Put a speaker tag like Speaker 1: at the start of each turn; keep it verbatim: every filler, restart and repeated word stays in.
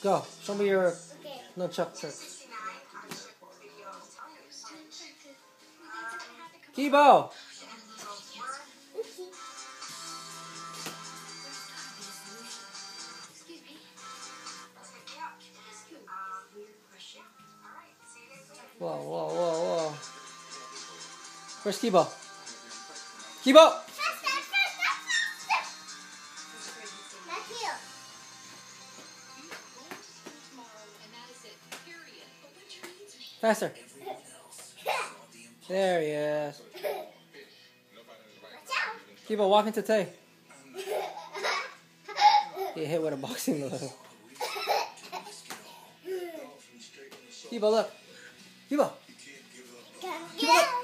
Speaker 1: Go. Show me your
Speaker 2: Okay.
Speaker 1: nunchuck trick. Kibo! Whoa, whoa, whoa, whoa. Where's Kibo? Kibo! Faster. There he is. Kibo, walk into Tay. Get hit with a boxing glove. Kibo, look. Kibo. Kibo, look.